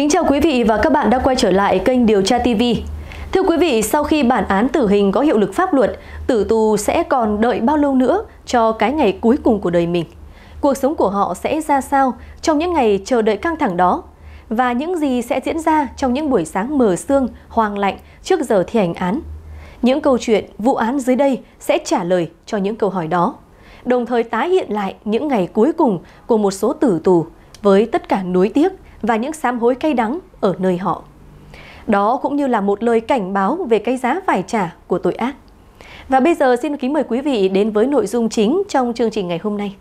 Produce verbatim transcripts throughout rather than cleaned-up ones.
Kính chào quý vị và các bạn đã quay trở lại kênh Điều tra ti vi. Thưa quý vị, sau khi bản án tử hình có hiệu lực pháp luật, tử tù sẽ còn đợi bao lâu nữa cho cái ngày cuối cùng của đời mình? Cuộc sống của họ sẽ ra sao trong những ngày chờ đợi căng thẳng đó? Và những gì sẽ diễn ra trong những buổi sáng mờ sương, hoang lạnh trước giờ thi hành án? Những câu chuyện, vụ án dưới đây sẽ trả lời cho những câu hỏi đó, đồng thời tái hiện lại những ngày cuối cùng của một số tử tù với tất cả nuối tiếc và những sám hối cay đắng ở nơi họ. Đó cũng như là một lời cảnh báo về cái giá phải trả của tội ác. Và bây giờ xin kính mời quý vị đến với nội dung chính trong chương trình ngày hôm nay.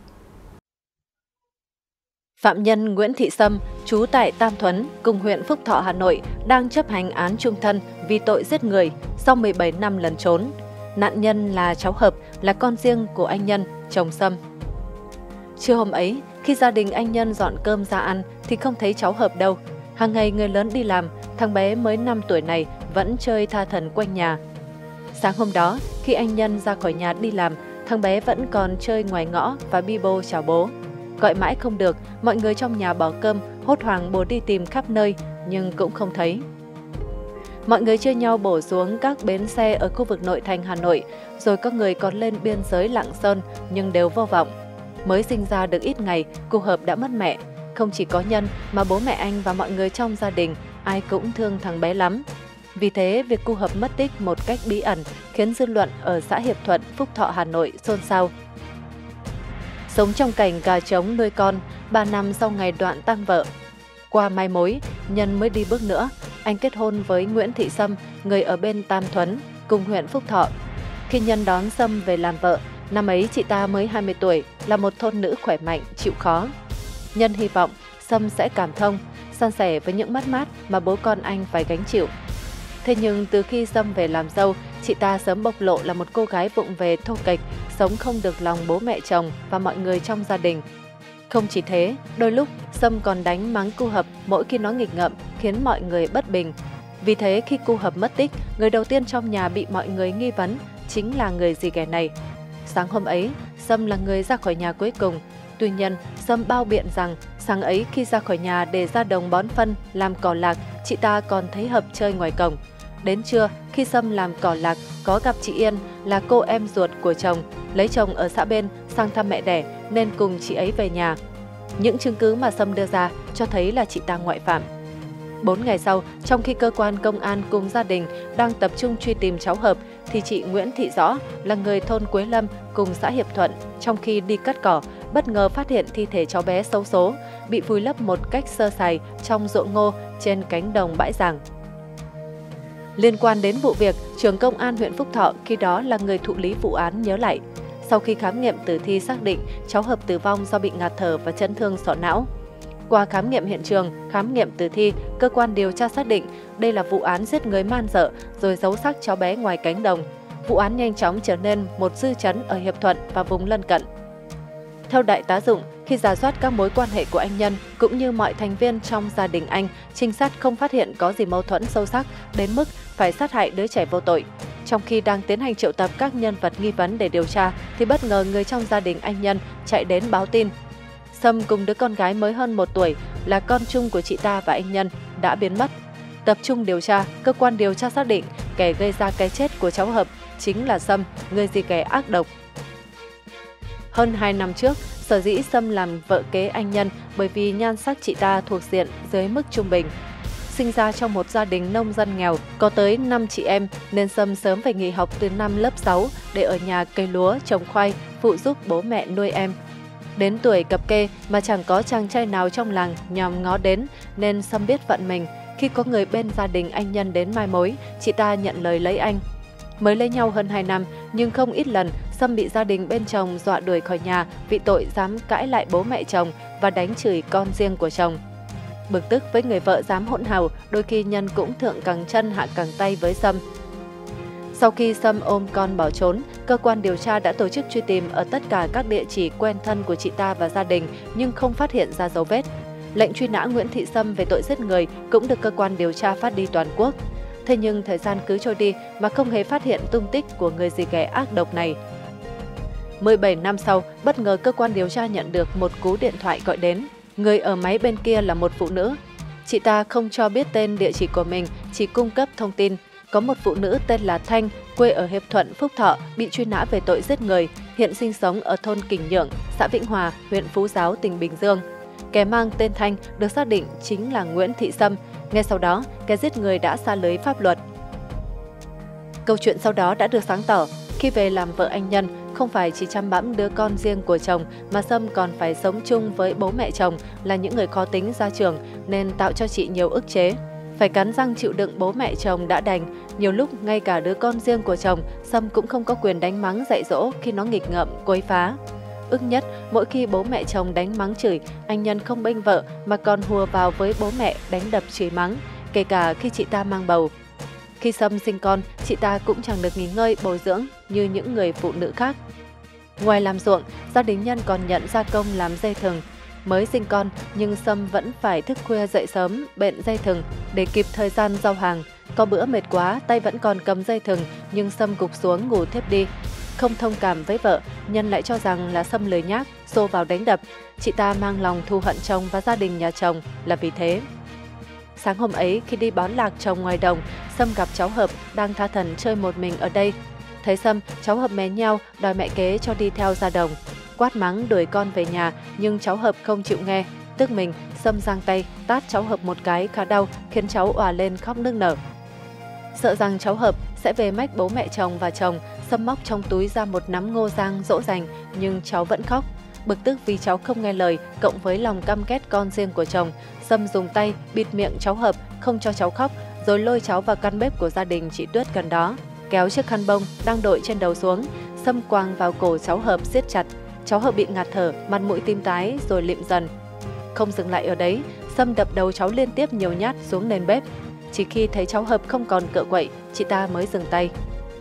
Phạm nhân Nguyễn Thị Sâm, trú tại Tam Thuấn, cùng huyện Phúc Thọ, Hà Nội, đang chấp hành án chung thân vì tội giết người sau mười bảy năm lẩn trốn. Nạn nhân là cháu Hợp, là con riêng của anh Nhân, chồng Sâm. Trưa hôm ấy, khi gia đình anh Nhân dọn cơm ra ăn thì không thấy cháu Hợp đâu. Hàng ngày người lớn đi làm, thằng bé mới năm tuổi này vẫn chơi tha thẩn quanh nhà. Sáng hôm đó, khi anh Nhân ra khỏi nhà đi làm, thằng bé vẫn còn chơi ngoài ngõ và bi bô chào bố. Gọi mãi không được, mọi người trong nhà bỏ cơm, hốt hoảng bố đi tìm khắp nơi, nhưng cũng không thấy. Mọi người chia nhau bổ xuống các bến xe ở khu vực nội thành Hà Nội, rồi có người còn lên biên giới Lạng Sơn, nhưng đều vô vọng. Mới sinh ra được ít ngày, cô Hợp đã mất mẹ. Không chỉ có Nhân mà bố mẹ anh và mọi người trong gia đình, ai cũng thương thằng bé lắm. Vì thế, việc cô Hợp mất tích một cách bí ẩn khiến dư luận ở xã Hiệp Thuận, Phúc Thọ, Hà Nội xôn xao. Sống trong cảnh gà trống nuôi con, ba năm sau ngày đoạn tang vợ. Qua mai mối, Nhân mới đi bước nữa. Anh kết hôn với Nguyễn Thị Sâm, người ở bên Tam Thuấn, cùng huyện Phúc Thọ. Khi Nhân đón Sâm về làm vợ, năm ấy chị ta mới hai mươi tuổi, là một thôn nữ khỏe mạnh, chịu khó. Nhân hy vọng Sâm sẽ cảm thông, san sẻ với những mất mát mà bố con anh phải gánh chịu. Thế nhưng từ khi Sâm về làm dâu, chị ta sớm bộc lộ là một cô gái vụng về thô kệch, sống không được lòng bố mẹ chồng và mọi người trong gia đình. Không chỉ thế, đôi lúc Sâm còn đánh mắng cô Hợp mỗi khi nó nghịch ngợm, khiến mọi người bất bình. Vì thế khi cô Hợp mất tích, người đầu tiên trong nhà bị mọi người nghi vấn chính là người dì ghẻ này. Sáng hôm ấy, Sâm là người ra khỏi nhà cuối cùng. Tuy nhiên, Sâm bao biện rằng sáng ấy khi ra khỏi nhà để ra đồng bón phân, làm cỏ lạc, chị ta còn thấy Hợp chơi ngoài cổng. Đến trưa, khi Sâm làm cỏ lạc, có gặp chị Yên là cô em ruột của chồng, lấy chồng ở xã bên sang thăm mẹ đẻ nên cùng chị ấy về nhà. Những chứng cứ mà Sâm đưa ra cho thấy là chị ta ngoại phạm. Bốn ngày sau, trong khi cơ quan công an cùng gia đình đang tập trung truy tìm cháu Hợp, thì chị Nguyễn Thị Rõ là người thôn Quế Lâm cùng xã Hiệp Thuận, trong khi đi cắt cỏ, bất ngờ phát hiện thi thể cháu bé xấu số, bị vùi lấp một cách sơ sài trong ruộng ngô trên cánh đồng bãi giàng. Liên quan đến vụ việc, trưởng công an huyện Phúc Thọ khi đó là người thụ lý vụ án nhớ lại. Sau khi khám nghiệm tử thi xác định cháu Hợp tử vong do bị ngạt thở và chấn thương sọ não. Qua khám nghiệm hiện trường, khám nghiệm tử thi, cơ quan điều tra xác định đây là vụ án giết người man dợ rồi giấu xác cháu bé ngoài cánh đồng. Vụ án nhanh chóng trở nên một dư chấn ở Hiệp Thuận và vùng lân cận. Theo Đại tá Dụng, khi rà soát các mối quan hệ của anh Nhân cũng như mọi thành viên trong gia đình anh, trinh sát không phát hiện có gì mâu thuẫn sâu sắc đến mức phải sát hại đứa trẻ vô tội. Trong khi đang tiến hành triệu tập các nhân vật nghi vấn để điều tra, thì bất ngờ người trong gia đình anh Nhân chạy đến báo tin. Sâm cùng đứa con gái mới hơn một tuổi là con chung của chị ta và anh Nhân đã biến mất. Tập trung điều tra, cơ quan điều tra xác định kẻ gây ra cái chết của cháu Hợp chính là Sâm, người dì ghẻ ác độc. Hơn hai năm trước, sở dĩ Sâm làm vợ kế anh Nhân bởi vì nhan sắc chị ta thuộc diện dưới mức trung bình. Sinh ra trong một gia đình nông dân nghèo, có tới năm chị em nên Sâm sớm phải nghỉ học từ năm lớp sáu để ở nhà cây lúa, trồng khoai, phụ giúp bố mẹ nuôi em. Đến tuổi cập kê mà chẳng có chàng trai nào trong làng nhòm ngó đến nên Sâm biết vận mình. Khi có người bên gia đình anh Nhân đến mai mối, chị ta nhận lời lấy anh. Mới lấy nhau hơn hai năm, nhưng không ít lần Sâm bị gia đình bên chồng dọa đuổi khỏi nhà vì tội dám cãi lại bố mẹ chồng và đánh chửi con riêng của chồng. Bực tức với người vợ dám hỗn hào, đôi khi Nhân cũng thượng cẳng chân hạ cẳng tay với Sâm. Sau khi Sâm ôm con bỏ trốn, cơ quan điều tra đã tổ chức truy tìm ở tất cả các địa chỉ quen thân của chị ta và gia đình nhưng không phát hiện ra dấu vết. Lệnh truy nã Nguyễn Thị Sâm về tội giết người cũng được cơ quan điều tra phát đi toàn quốc. Thế nhưng thời gian cứ trôi đi mà không hề phát hiện tung tích của người dì ghẻ ác độc này. mười bảy năm sau, bất ngờ cơ quan điều tra nhận được một cú điện thoại gọi đến. Người ở máy bên kia là một phụ nữ. Chị ta không cho biết tên địa chỉ của mình, chỉ cung cấp thông tin. Có một phụ nữ tên là Thanh, quê ở Hiệp Thuận, Phúc Thọ, bị truy nã về tội giết người, hiện sinh sống ở thôn Kình Nhượng, xã Vĩnh Hòa, huyện Phú Giáo, tỉnh Bình Dương. Kẻ mang tên Thanh được xác định chính là Nguyễn Thị Sâm. Ngay sau đó, kẻ giết người đã sa lưới pháp luật. Câu chuyện sau đó đã được sáng tỏ. Khi về làm vợ anh Nhân, không phải chỉ chăm bẵm đứa con riêng của chồng mà Sâm còn phải sống chung với bố mẹ chồng là những người khó tính ra trường nên tạo cho chị nhiều ức chế. Phải cắn răng chịu đựng bố mẹ chồng đã đành, nhiều lúc ngay cả đứa con riêng của chồng, Sâm cũng không có quyền đánh mắng dạy dỗ khi nó nghịch ngợm, quấy phá. Ức nhất, mỗi khi bố mẹ chồng đánh mắng chửi, anh Nhân không bênh vợ mà còn hùa vào với bố mẹ đánh đập chửi mắng, kể cả khi chị ta mang bầu. Khi Sâm sinh con, chị ta cũng chẳng được nghỉ ngơi bồi dưỡng như những người phụ nữ khác. Ngoài làm ruộng, gia đình Nhân còn nhận gia công làm dây thừng. Mới sinh con nhưng Sâm vẫn phải thức khuya dậy sớm bện dây thừng để kịp thời gian giao hàng. Có bữa mệt quá, tay vẫn còn cầm dây thừng nhưng Sâm gục xuống ngủ thiếp đi. Không thông cảm với vợ, Nhân lại cho rằng là Sâm lười nhác, xô vào đánh đập. Chị ta mang lòng thù hận chồng và gia đình nhà chồng là vì thế. Sáng hôm ấy, khi đi bón lạc chồng ngoài đồng, Sâm gặp cháu Hợp đang tha thẩn chơi một mình ở đây. Thấy Sâm, cháu Hợp mé nheo đòi mẹ kế cho đi theo ra đồng. Quát mắng đuổi con về nhà nhưng cháu Hợp không chịu nghe. Tức mình, Sâm giang tay tát cháu Hợp một cái khá đau, khiến cháu òa lên khóc nức nở. Sợ rằng cháu Hợp sẽ về mách bố mẹ chồng và chồng, Sâm móc trong túi ra một nắm ngô rang dỗ dành nhưng cháu vẫn khóc. Bực tức vì cháu không nghe lời, cộng với lòng căm ghét con riêng của chồng, Sâm dùng tay bịt miệng cháu Hợp, không cho cháu khóc, rồi lôi cháu vào căn bếp của gia đình chị Tuyết gần đó. Kéo chiếc khăn bông đang đội trên đầu xuống, Sâm quàng vào cổ cháu Hợp siết chặt. Cháu Hợp bị ngạt thở, mặt mũi tím tái rồi lịm dần. Không dừng lại ở đấy, Sâm đập đầu cháu liên tiếp nhiều nhát xuống nền bếp. Chỉ khi thấy cháu Hợp không còn cựa quậy, chị ta mới dừng tay.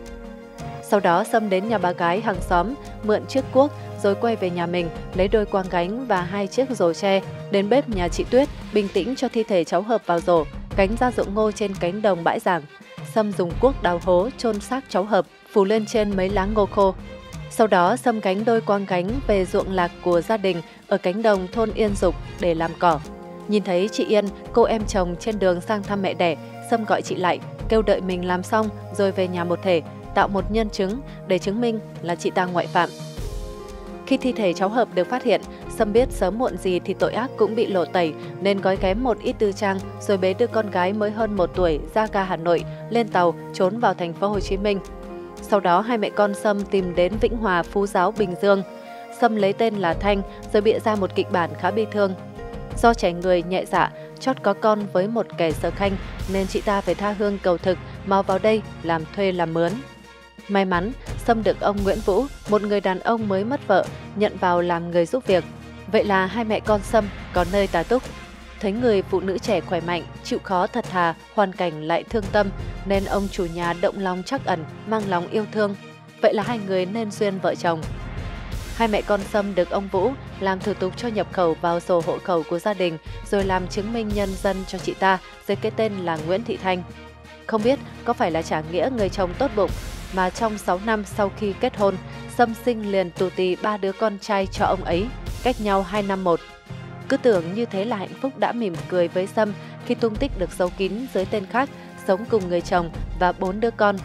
Sau đó Sâm đến nhà bà gái hàng xóm, mượn chiếc cuốc rồi quay về nhà mình, lấy đôi quang gánh và hai chiếc rổ tre, đến bếp nhà chị Tuyết, bình tĩnh cho thi thể cháu Hợp vào rổ, gánh ra ruộng ngô trên cánh đồng bãi giảng. Sâm dùng cuốc đào hố chôn xác cháu Hợp, phủ lên trên mấy lá ngô khô. Sau đó Sâm gánh đôi quang gánh về ruộng lạc của gia đình ở cánh đồng thôn Yên Dục để làm cỏ. Nhìn thấy chị Yên, cô em chồng trên đường sang thăm mẹ đẻ, Sâm gọi chị lại, kêu đợi mình làm xong rồi về nhà một thể, tạo một nhân chứng để chứng minh là chị ta ngoại phạm. Khi thi thể cháu Hợp được phát hiện, Sâm biết sớm muộn gì thì tội ác cũng bị lộ tẩy nên gói ghém một ít tư trang rồi bế đưa con gái mới hơn một tuổi ra ga Hà Nội, lên tàu trốn vào thành phố Hồ Chí Minh. Sau đó hai mẹ con Sâm tìm đến Vĩnh Hòa, Phú Giáo, Bình Dương. Sâm lấy tên là Thanh rồi bịa ra một kịch bản khá bi thương. Do trẻ người nhẹ dạ, chót có con với một kẻ sở khanh nên chị ta phải tha hương cầu thực, mau vào đây làm thuê làm mướn. May mắn, Sâm được ông Nguyễn Vũ, một người đàn ông mới mất vợ, nhận vào làm người giúp việc. Vậy là hai mẹ con Sâm có nơi tá túc. Thấy người phụ nữ trẻ khỏe mạnh, chịu khó thật thà, hoàn cảnh lại thương tâm, nên ông chủ nhà động lòng trắc ẩn, mang lòng yêu thương. Vậy là hai người nên duyên vợ chồng. Hai mẹ con Sâm được ông Vũ làm thủ tục cho nhập khẩu vào sổ hộ khẩu của gia đình, rồi làm chứng minh nhân dân cho chị ta dưới cái tên là Nguyễn Thị Thanh. Không biết có phải là trả nghĩa người chồng tốt bụng mà trong sáu năm sau khi kết hôn, Sâm sinh liền tù tì ba đứa con trai cho ông ấy, cách nhau hai năm một. Cứ tưởng như thế là hạnh phúc đã mỉm cười với Sâm khi tung tích được giấu kín dưới tên khác, sống cùng người chồng và bốn đứa con.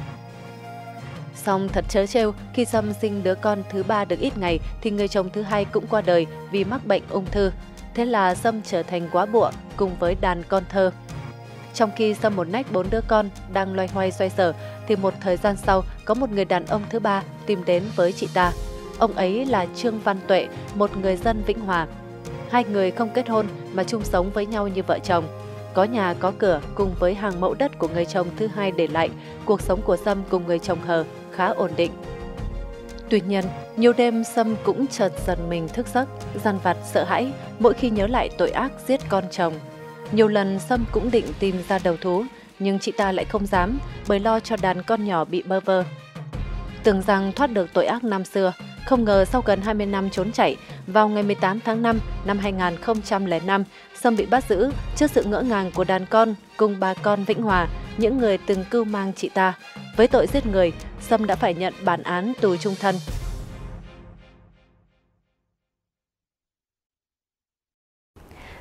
Song thật trớ trêu, khi Sâm sinh đứa con thứ ba được ít ngày thì người chồng thứ hai cũng qua đời vì mắc bệnh ung thư. Thế là Sâm trở thành góa bụa cùng với đàn con thơ. Trong khi Sâm một nách bốn đứa con đang loay hoay xoay sở thì một thời gian sau có một người đàn ông thứ ba tìm đến với chị ta. Ông ấy là Trương Văn Tuệ, một người dân Vĩnh Hòa. Hai người không kết hôn mà chung sống với nhau như vợ chồng. Có nhà có cửa cùng với hàng mẫu đất của người chồng thứ hai để lại, cuộc sống của Sâm cùng người chồng hờ khá ổn định. Tuy nhiên, nhiều đêm Sâm cũng chợt dần mình thức giấc, dằn vặt sợ hãi mỗi khi nhớ lại tội ác giết con chồng. Nhiều lần Sâm cũng định tìm ra đầu thú, nhưng chị ta lại không dám bởi lo cho đàn con nhỏ bị bơ vơ. Tưởng rằng thoát được tội ác năm xưa, không ngờ sau gần hai mươi năm trốn chạy, vào ngày mười tám tháng năm năm hai nghìn không trăm lẻ năm, Sâm bị bắt giữ trước sự ngỡ ngàng của đàn con cùng bà con Vĩnh Hòa, những người từng cưu mang chị ta. Với tội giết người, Sâm đã phải nhận bản án tù chung thân.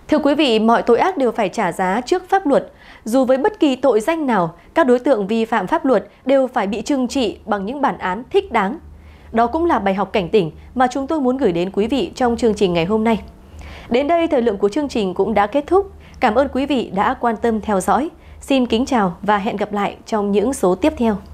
Thưa quý vị, mọi tội ác đều phải trả giá trước pháp luật. Dù với bất kỳ tội danh nào, các đối tượng vi phạm pháp luật đều phải bị trừng trị bằng những bản án thích đáng. Đó cũng là bài học cảnh tỉnh mà chúng tôi muốn gửi đến quý vị trong chương trình ngày hôm nay. Đến đây, thời lượng của chương trình cũng đã kết thúc. Cảm ơn quý vị đã quan tâm theo dõi. Xin kính chào và hẹn gặp lại trong những số tiếp theo.